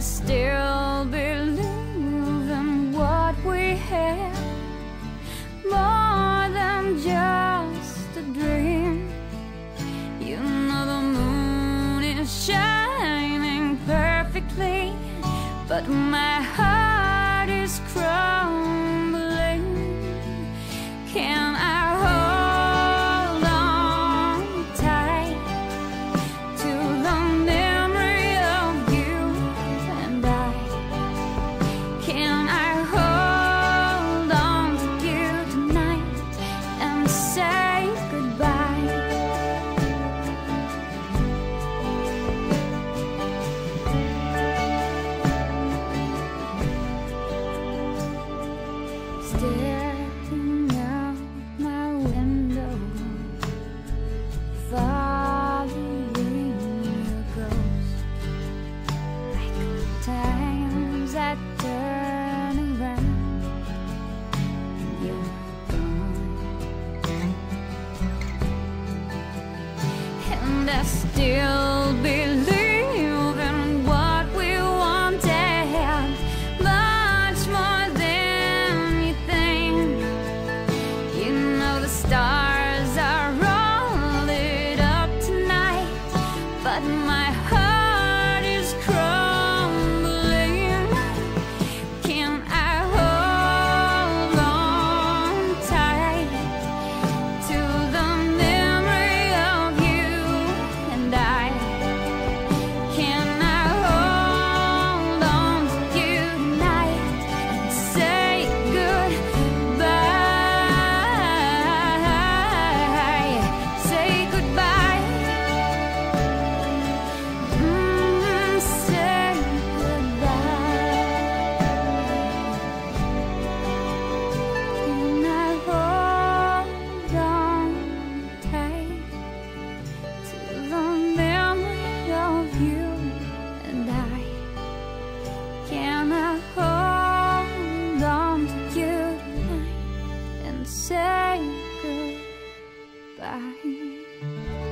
still believe in what we have, more than just a dream. You know the moon is shining perfectly, but my heart is crumbling. Can I hold on tight to the memory of you and I? Can I hold on to you tonight and say goodbye? Staring out my window, following your ghost, like the times I turn around and you're gone. And I still believe in what we wanted, much more than you think. You know the stars are all lit up tonight, but my heart is crumbling. Can I hold on tight to the memory of you and I? Can I hold on to you tonight and say goodbye? Say goodbye. Say goodbye. Can I hold on tight to the memory of you and I? Can I hold on to you tonight and say goodbye?